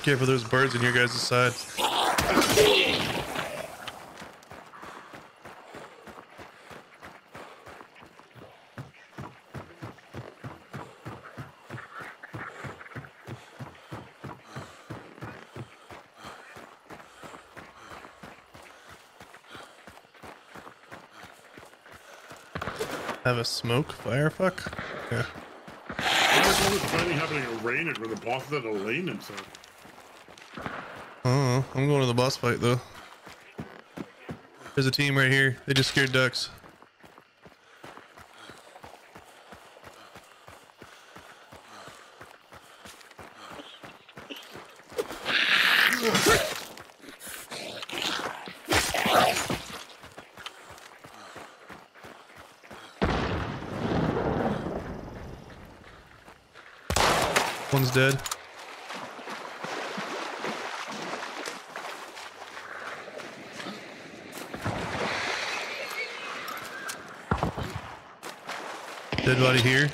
careful, there's birds on your guys' side. Have a smoke? Fire? Fuck? Yeah. Why is all this fighting happening in rain when the boss is at a lane himself? Oh, I'm going to the boss fight though. There's a team right here. They just scared ducks. One's dead. Dead body here.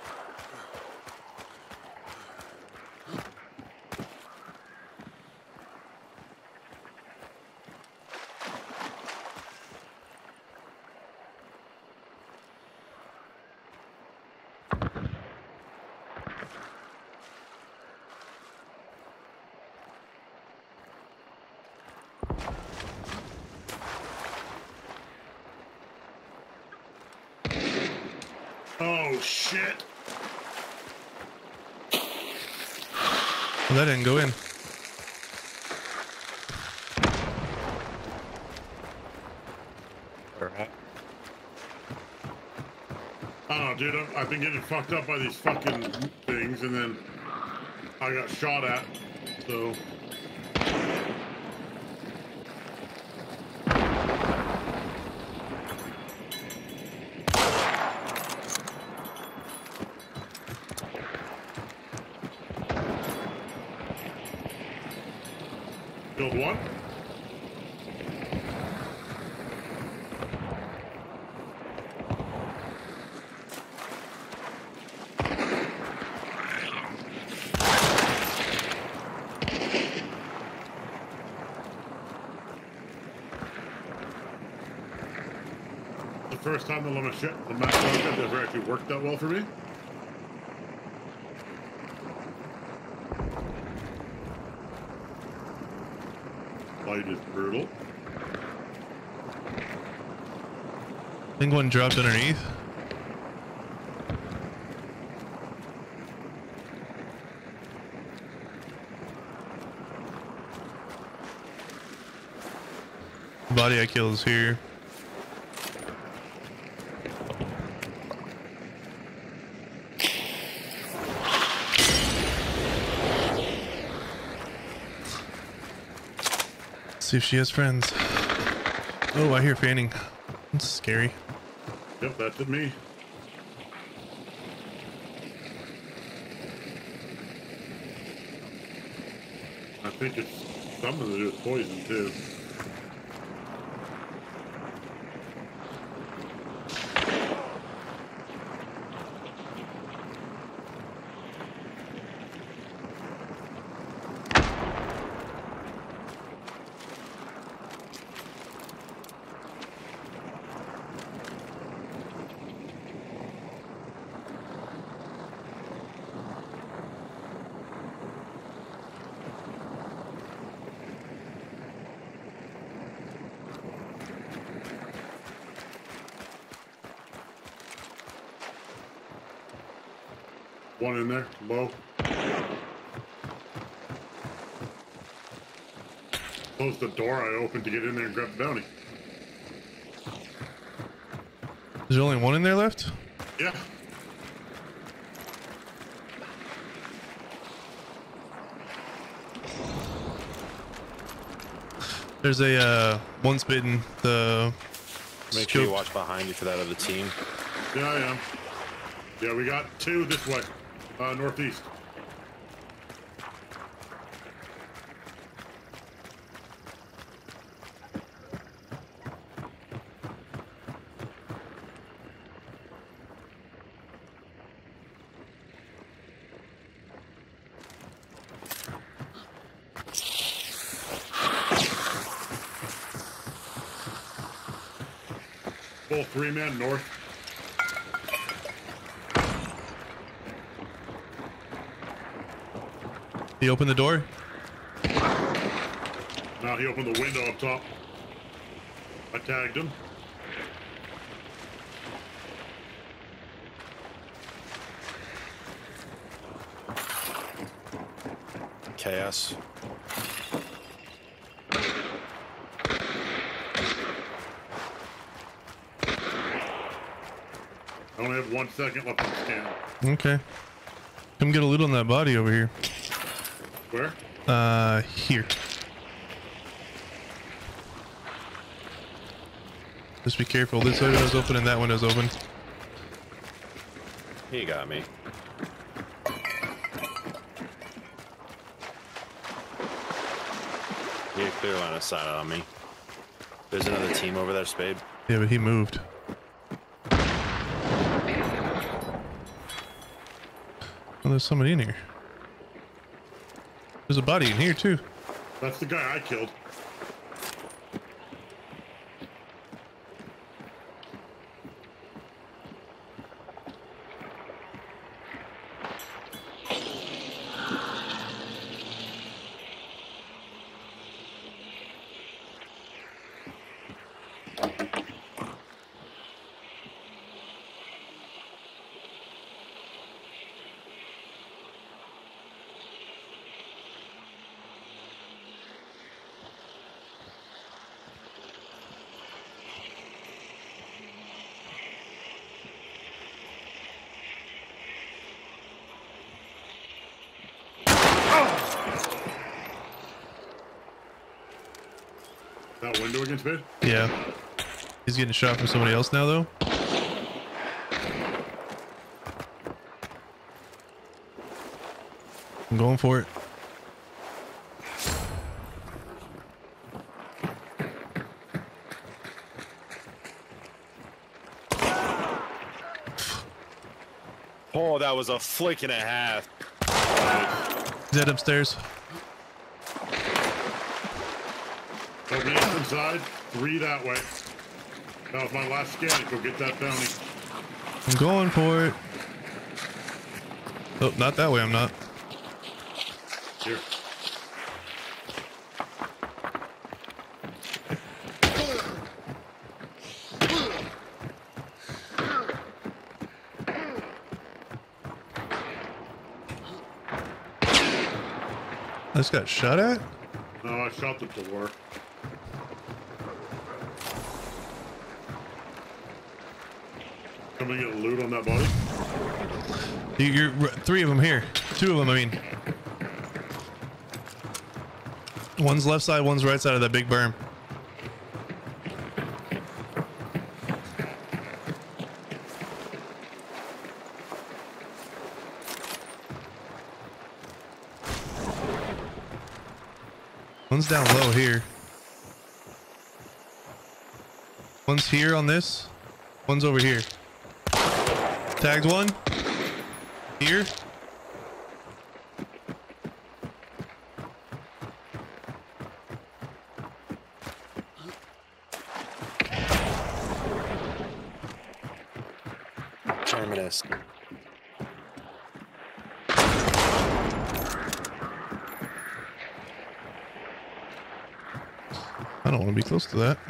Oh shit! Well, that didn't go in. I don't know, dude. I've been getting fucked up by these fucking things, and then I got shot at. So. Killed one. The first time the limit shit, the match has ever actually worked that well for me. Light is brutal. I think one dropped underneath. The body I killed is here. See if she has friends. Oh, I hear fanning. That's scary. Yep, that's at me. I think it's something to do with poison too. One in there, low. Close the door I opened to get in there and grab the bounty. Is there only one in there left? Yeah. There's a one spitting the. Make sure you watch behind you for that other team. Yeah, I am. Yeah, we got two this way, northeast. full 3-man north. He opened the door. Now he opened the window up top. I tagged him. KS. I only have 1 second left in the scan. Okay. Come get a loot on that body over here. Where? Here. Just be careful. This window's open and that window's open. He got me. He had clear line of sight on me. There's another team over there, Spade. Yeah, but he moved. Oh, there's somebody in here. There's a body in here too. That's the guy I killed. That window against me? Yeah. He's getting shot from somebody else now though. I'm going for it. Oh, that was a flick and a half. Is that upstairs? Open up inside, 3 that way. That was my last scan. Go get that bounty. I'm going for it. Oh, not that way, I'm not. Here. I just got shot at? No, I shot the door. Coming to get loot on that body? You're 3 of them here. 2 of them, I mean. One's left side, one's right side of that big berm. One's down low here. One's here on this. One's over here. Tagged one. Here. Terminus. I don't want to be close to that.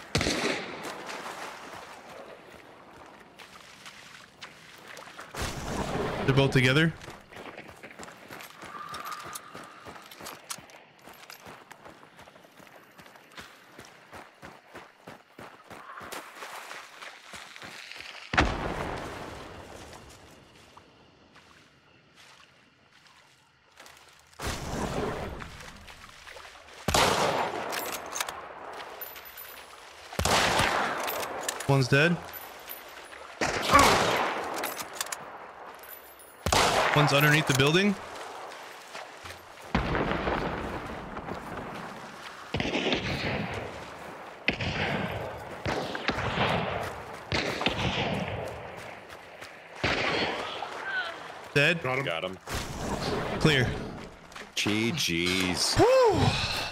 They're both together. One's dead. One's underneath the building. Dead. Got him. Got him. Clear. GG's. Woo!